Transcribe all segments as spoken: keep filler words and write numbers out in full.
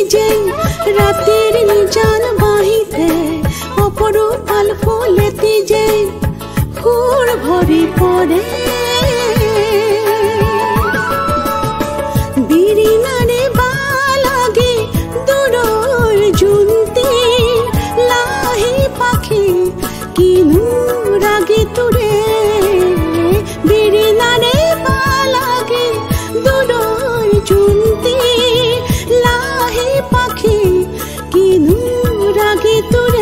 যে রাতের নিজান বাহিতে অপরূপাল ফুলেতি যে খুর ভরি পড়ে বিরিনারে বালাগে দূরর জুনতে লাহি পাখি কিনু রাগে তুরে বিরিনারে বালাগে দূরর জুনতে লাহি পাখি কিনু রাগে তুরে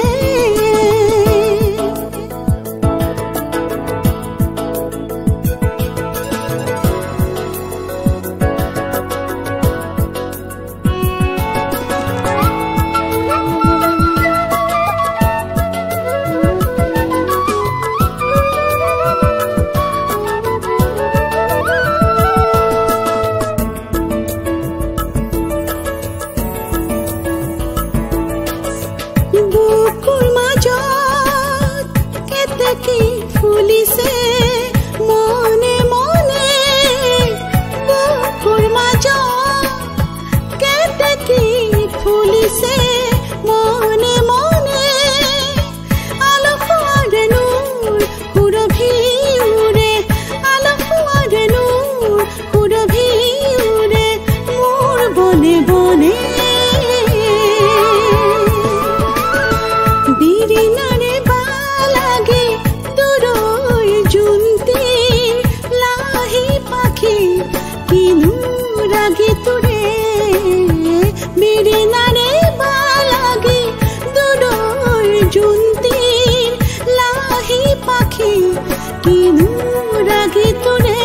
ফুলিছে মনে মনে বুকুর মাজত কেতেকী ফুলিছে মনে মনে আলো ফুয়ারে নূর সুৰভি উৰে আলো ফুয়ারে নূর সুৰভি উৰে মোৰ বনে বনে বিৰিনাৰে বালাগে কিনু রাগে তুরে বিরিনারে বালাগে দূরর জুনতে লাহি পাখি কিনু রাগে তুরে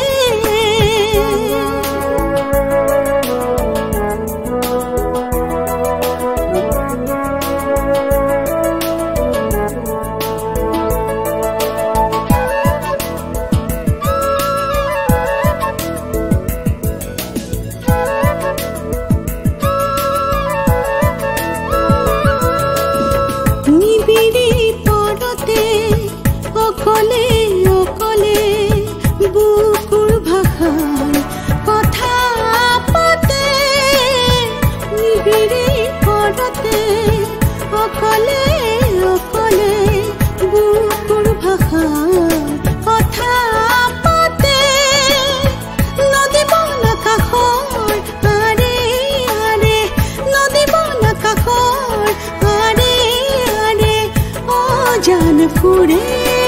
অকলে অকলে বুকুর ভাষার কথা পাতে নিবিড়ি পৰতে অকলে অকলে বুকুর ভাষার কথা পাতে নদী বন কাষৰ আৰে আৰে নদী বন কাষৰ আৰে আৰে অজান ফুৰে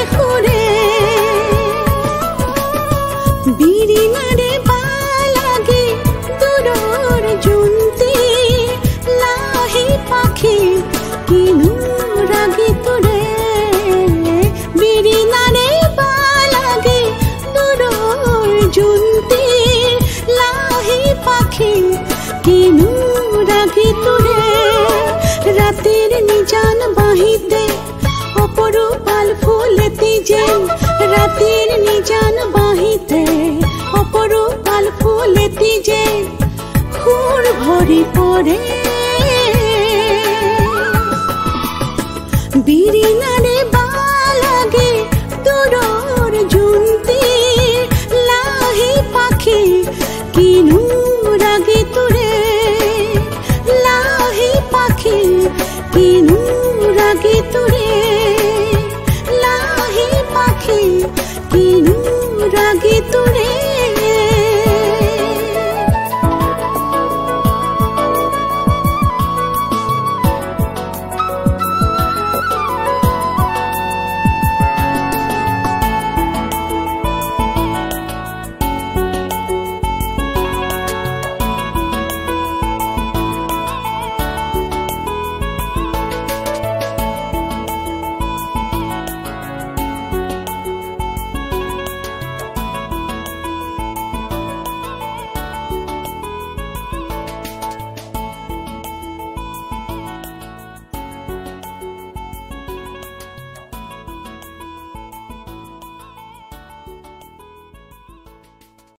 বিরিনারে বালাগে দূরর জুনতে লাহি পাখি কিনু রাগে তুরে বিরিনারে বালাগে দূরর জুনতে লাহি পাখি কিনু রাগে তুরে রাতের নিজান বাহিতে অপরূপাল ফুলেতি যে রাতের নিজান বাহিতে অপরূপাল ফুলেতি যে খুর ভরি পড়ে বিরিনা